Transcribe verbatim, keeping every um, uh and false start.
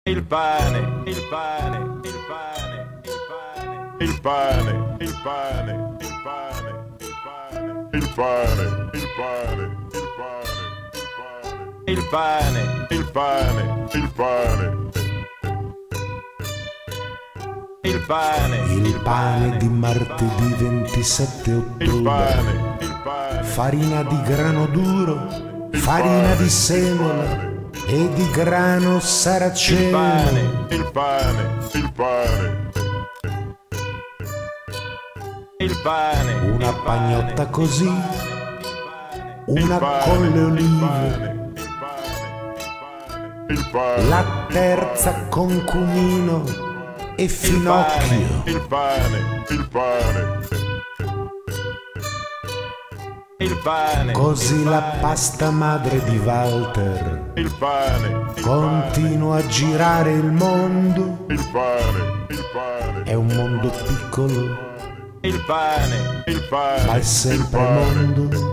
Il pane, il pane, il pane, il pane, il pane, il pane, il pane, il pane, il pane, il pane, il pane, il pane, il pane, il pane, il pane di martedì ventisette ottobre, farina di grano duro, farina di semola e di grano saraceno. Il pane, il pane, il pane, una pagnotta così, una con le olive, la terza con cumino e finocchio. Il pane, il pane, il pane, così la pasta madre di Walter il pane, continua a girare il mondo. il pane, il pane, È un mondo piccolo, il pane, il pane, ma è sempre mondo.